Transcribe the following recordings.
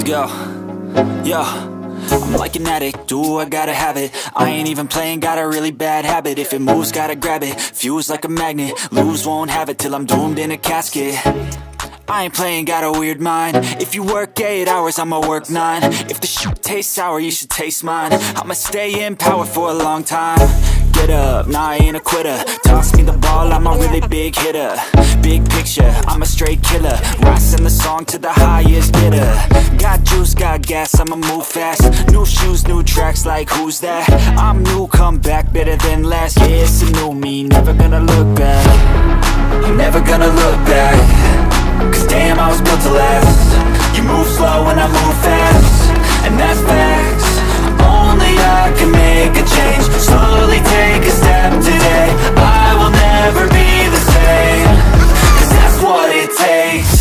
Yo, yo, I'm like an addict, do I gotta have it. I ain't even playing, got a really bad habit. If it moves, gotta grab it, fuse like a magnet. Lose, won't have it till I'm doomed in a casket. I ain't playing, got a weird mind. If you work 8 hours, I'ma work 9. If the shoot tastes sour, you should taste mine. I'ma stay in power for a long time. Get up, nah, I ain't a quitter. Toss me the ball, I'm a really big hitter. Big picture, I'm a straight killer. Rising the song to the highest bidder. Got juice, got gas, I'ma move fast. New shoes, new tracks, like who's that? I'm new, come back, better than last. Yeah, it's a new me, never gonna look back. I'm never gonna look back. Cause damn, I was built to last. You move slow and I move fast, and that's facts. Only I can make a change. Slowly take a step today. I will never be the same. Cause that's what it takes.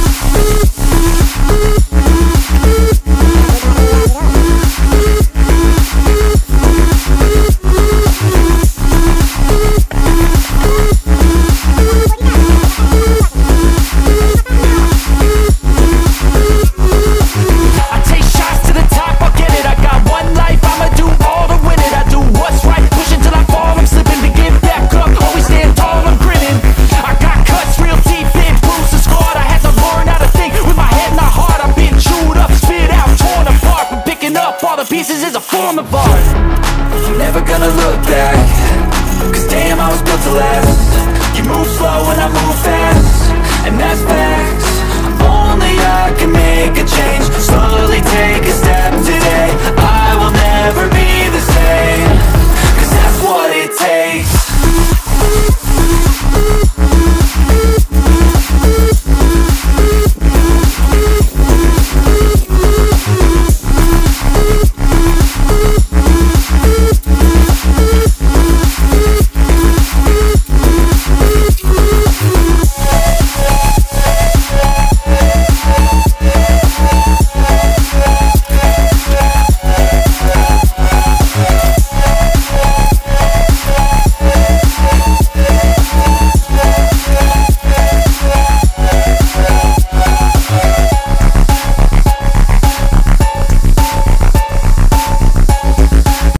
Pieces is a form of art. I'm never gonna look back. Cause damn, I was built to last. You move slow and I move fast, and that's facts. Only I can make a change. Slowly take a